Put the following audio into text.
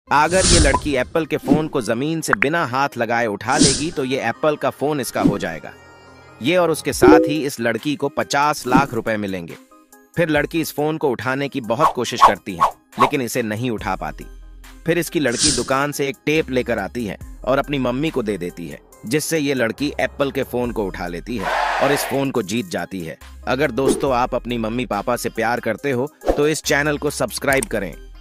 अगर ये लड़की एप्पल के फोन को जमीन से बिना हाथ लगाए उठा लेगी तो ये एप्पल का फोन इसका हो जाएगा। ये और उसके साथ ही इस लड़की को 50 लाख रुपए मिलेंगे। फिर लड़की इस फोन को उठाने की बहुत कोशिश करती है लेकिन इसे नहीं उठा पाती। फिर इसकी लड़की दुकान से एक टेप लेकर आती है और अपनी मम्मी को दे देती है, जिससे ये लड़की एप्पल के फोन को उठा लेती है और इस फोन को जीत जाती है। अगर दोस्तों आप अपनी मम्मी पापा से प्यार करते हो तो इस चैनल को सब्सक्राइब करें।